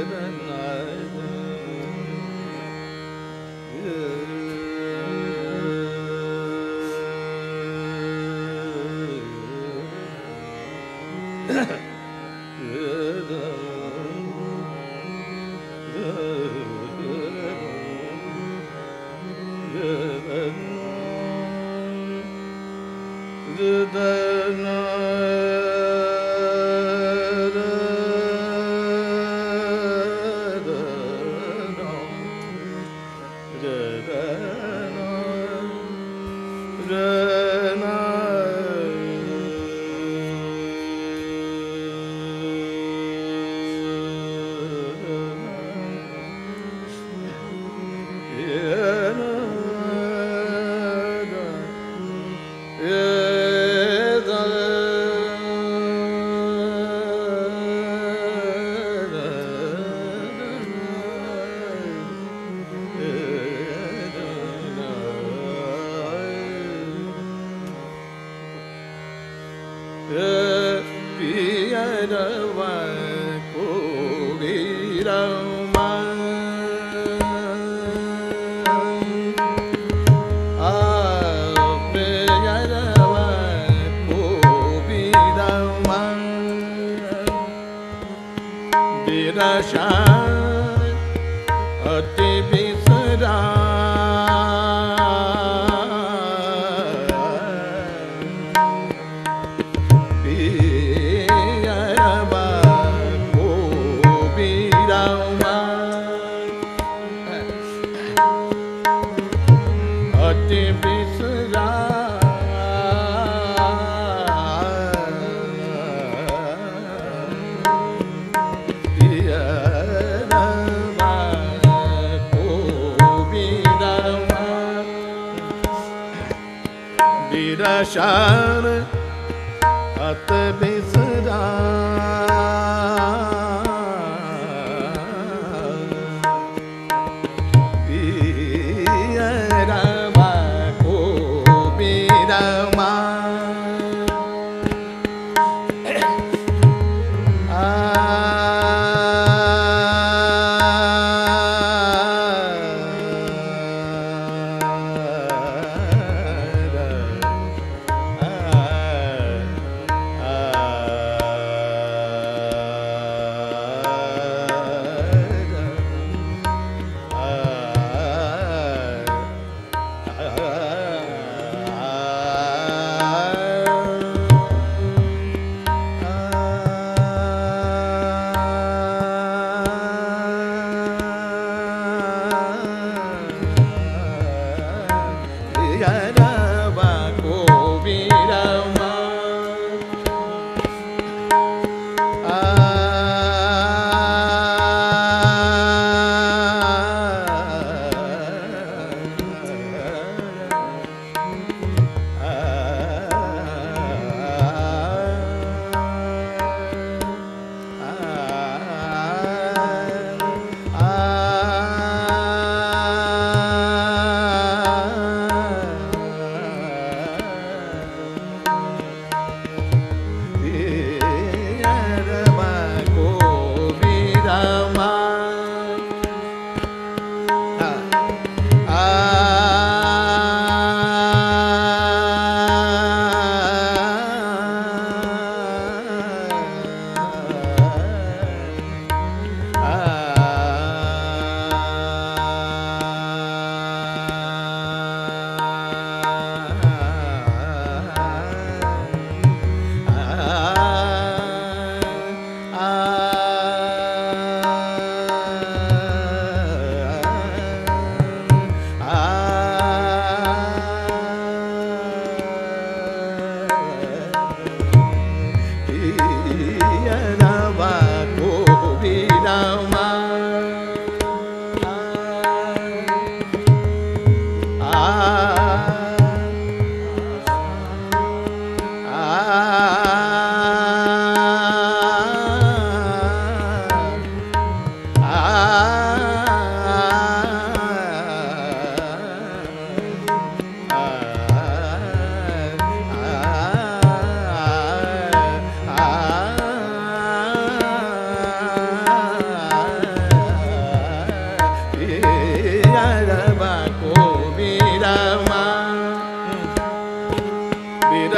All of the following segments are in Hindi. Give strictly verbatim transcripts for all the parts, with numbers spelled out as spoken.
ah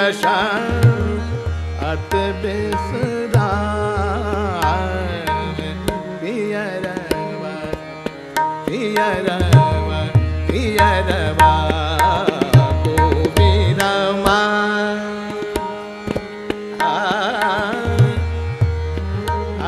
अत बिसरा पियरवा पियरवा पियरवा गोविरमा आ आ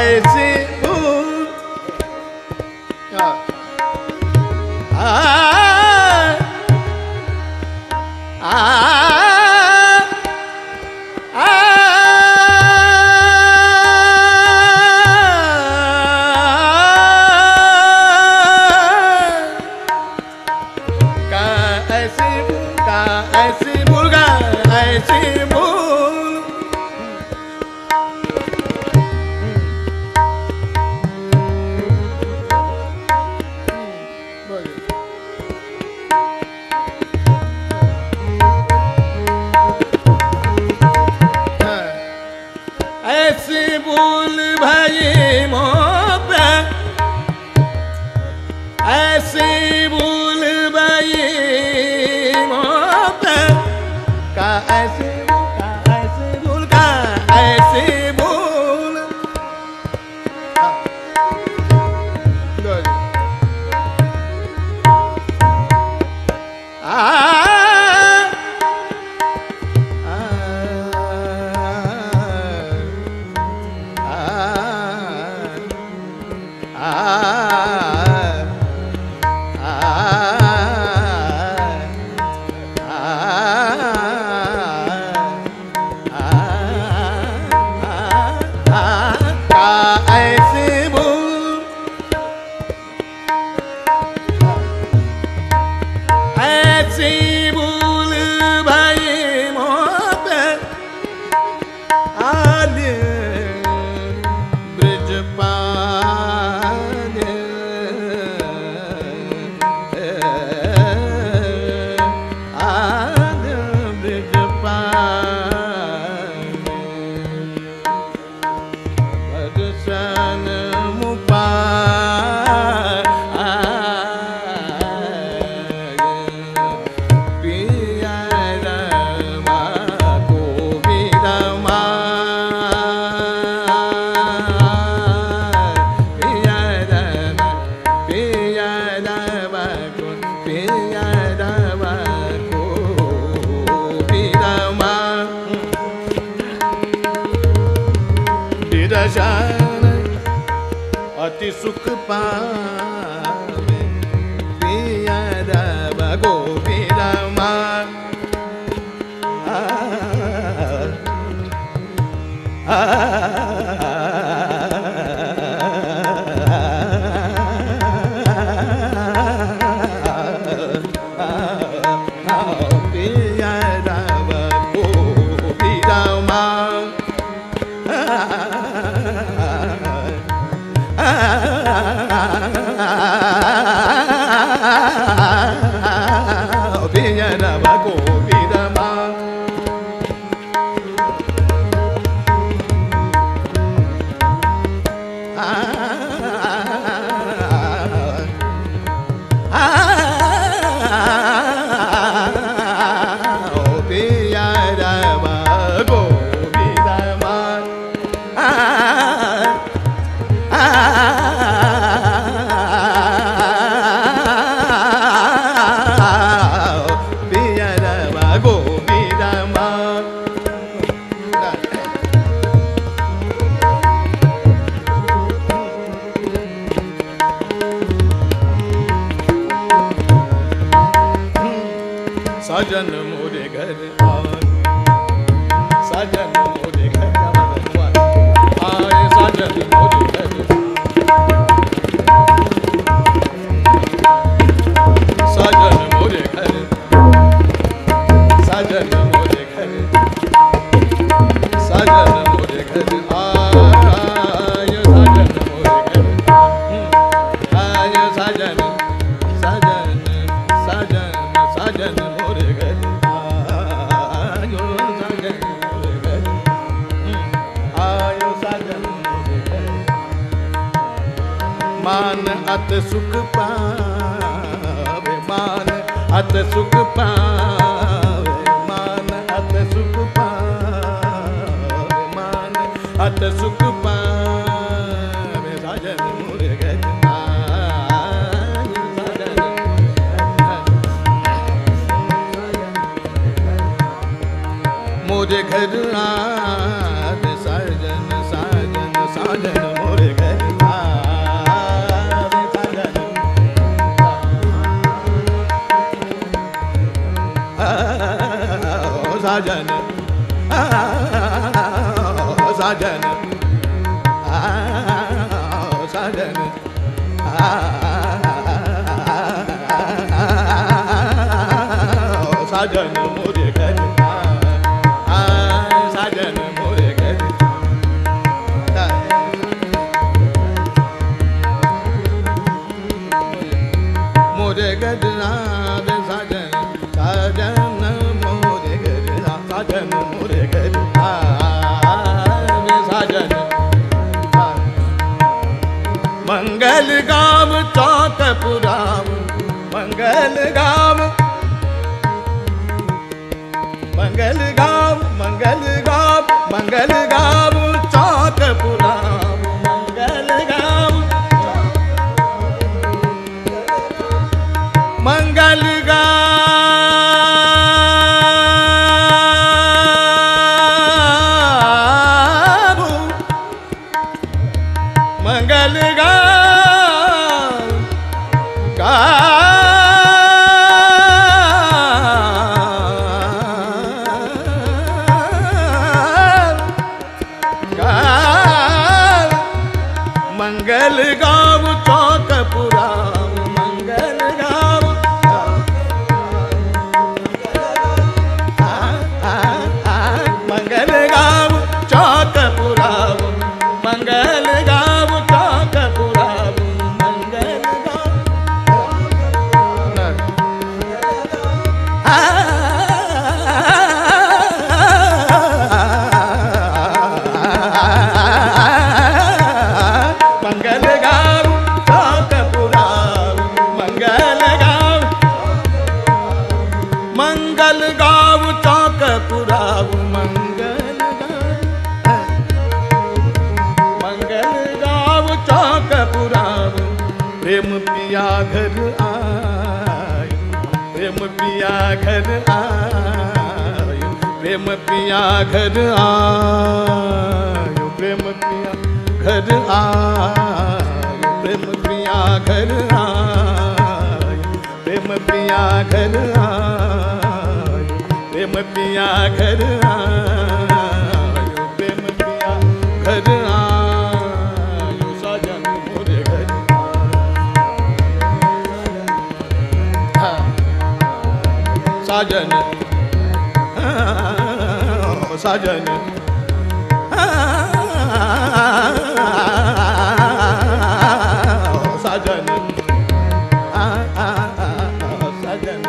Ah ऐसी भूल ऐसी भूल भाई मोह पे ऐसी भूल भाई मोह पे का ऐसी का ऐसी भूल का ऐसी भूल आ अति सुख पावे पिया रव गोविरमा आ पिया रव गोविरमा साजन मोरे घर साजन मोरे घर आए साजन मोरे घर साजन मोरे घर साजन मोरे घर साजन मोरे घर आए साजन मोरे घर आए साजन साजन साजन साजन मान अत सुख पावे मान अत सुख पावे मान अत सुख पावे मान अत सुख पावे साजन मोरे घर मोरे घर आद साजन साजन साजन मोरे घर साजन साजन साजन साजन मोरे घर साजन मोरे घर आवे साजन मंगल गाम चौक पुराव मंगल गाम मंगल गाम मंगल गाम मंगल गाम चौक पुराव मंगल गाम मंगल गाम मंगल गाम गा मंगल गाँव चौक पुराव मंगल गाँव मंगल गाँव चौक पुराव मंगल गाँव चौक पुराव मंगल मंगल गाँव चौक पुराव मंगल गाँव मंगल गाँव चौक पुराव मंगल मंगल गाँव चौक पुराव प्रेम पिया घर आय प्रेम पिया घर आय प्रेम पिया घर आय प्रेम पिया घर आय प्रेम पिया घर आय प्रेम पिया घर आय प्रेम पिया घर आय प्रेम पिया घर आय साजन मोरे घर साजन साजन साजन साजन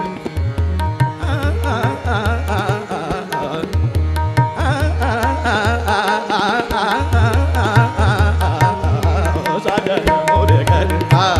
साजन मोरे घर